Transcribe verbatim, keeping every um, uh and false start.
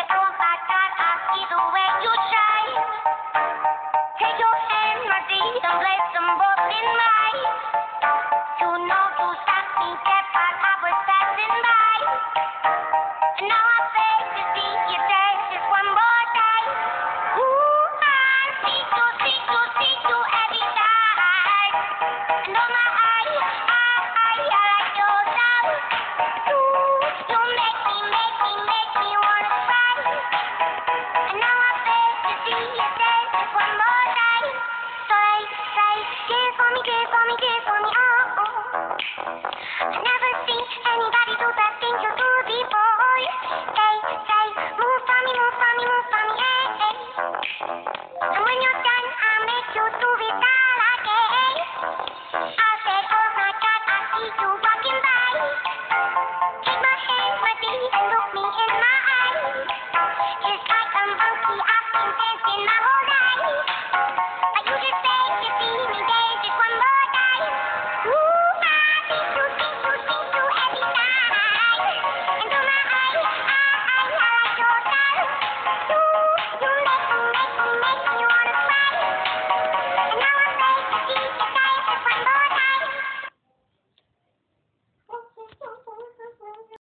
oh my God, I see the way you shine. Take your hand, my dear, and place them both in mine. You know you stopped me dead while I was passing by. And now I beg to see you dance just one more time. Ooh, I see you, see you, see you every night. And oh my, I, I, I, I like your style. Ooh, you make me, make me, make me wanna cry. And now I beg to see you dance just one more time. So they say, kiss for me, kiss for me, kiss for me, oh, oh. I never seen anybody do that thing you do before. They say, move for me, move for me, move for me, hey, hey. And when you're done, I'll make you do it all again. I said, oh my God, I see you walking by. Take my hand, my dear, and look me in my eyes. It's like a monkey.